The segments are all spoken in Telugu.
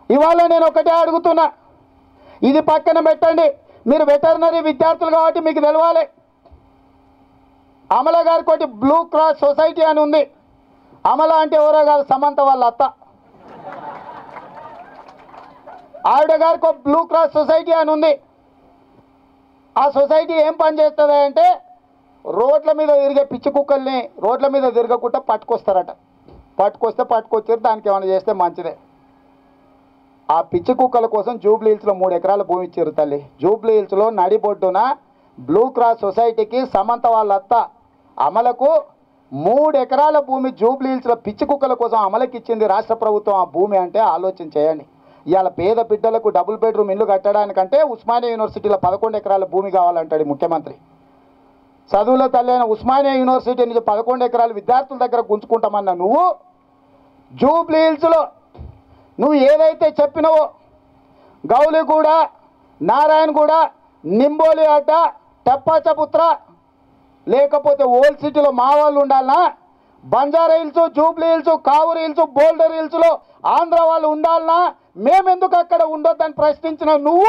ఇవాళ నేను ఒకటే అడుగుతున్నా, ఇది పక్కన పెట్టండి. మీరు వెటర్నరీ విద్యార్థులు కాబట్టి మీకు తెలవాలి. అమల గారికి ఒకటి బ్లూ క్రాస్ సొసైటీ అని ఉంది. అమల అంటే ఎవరో కాదు, సమంత వాళ్ళ అత్త. ఆవిడ గారికి ఒక బ్లూ క్రాస్ సొసైటీ అని ఉంది. ఆ సొసైటీ ఏం పని చేస్తుంది అంటే రోడ్ల మీద తిరిగే పిచ్చి కుక్కల్ని రోడ్ల మీద తిరగకుండా పట్టుకొస్తారట. పట్టుకొచ్చారు, దానికి ఏమైనా చేస్తే మంచిదే. ఆ పిచ్చి కుక్కల కోసం జూబ్లీ హిల్స్లో 3 ఎకరాల భూమి ఇచ్చారు తల్లి. జూబ్లీ హిల్స్లో నడిబొడ్డున బ్లూ క్రాస్ సొసైటీకి సమంత వాళ్ళ అత్త అమలకు 3 ఎకరాల భూమి జూబ్లీ హిల్స్లో పిచ్చి కుక్కల కోసం అమలకి ఇచ్చింది రాష్ట్ర ప్రభుత్వం. ఆ భూమి అంటే ఆలోచన చేయండి. ఇవాళ పేద బిడ్డలకు డబుల్ బెడ్రూమ్ ఇల్లు కట్టడానికంటే ఉస్మానియా యూనివర్సిటీలో 11 ఎకరాల భూమి కావాలంటాడు ముఖ్యమంత్రి. చదువుల తల్లి అయిన ఉస్మానియా యూనివర్సిటీ నుంచి 11 ఎకరాలు విద్యార్థుల దగ్గర గుంజుకుంటామన్నా నువ్వు జూబ్లీ హిల్స్లో నువ్వు ఏదైతే చెప్పినావో గౌలిగూడ, నారాయణగూడ, నింబోలి అడ్డ, టప్పాచపుత్ర, లేకపోతే ఓల్డ్ సిటీలో మా వాళ్ళు ఉండాలనా, Banjara Hills, Jubilee Hills, Kavuru Hills, boulder హిల్స్లో ఆంధ్ర వాళ్ళు ఉండాలనా, మేమెందుకు అక్కడ ఉండొద్దని ప్రశ్నించిన నువ్వు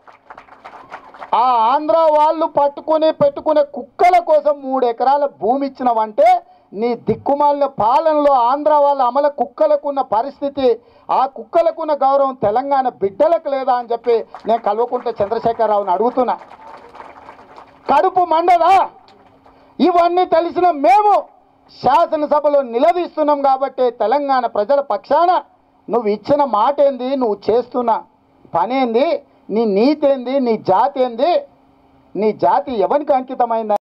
ఆ ఆంధ్ర వాళ్ళు పెట్టుకునే కుక్కల కోసం 3 ఎకరాల భూమి ఇచ్చినవంటే నీ దిక్కుమాలిన పాలనలో ఆంధ్ర వాళ్ళ అమల కుక్కలకున్న పరిస్థితి, ఆ కుక్కలకున్న గౌరవం తెలంగాణ బిడ్డలకు లేదా అని చెప్పి నేను కల్వకుంట్ల చంద్రశేఖరరావుని అడుగుతున్నా. కడుపు మండదా? ఇవన్నీ తెలిసిన మేము శాసనసభలో నిలదీస్తున్నాం కాబట్టి తెలంగాణ ప్రజల పక్షాన నువ్వు ఇచ్చిన మాట ఏంది, నువ్వు చేస్తున్న పనేంది, నీ నీతి ఏంది, నీ జాతి ఏంది, నీ జాతి ఎవరికి అంకితమైంది?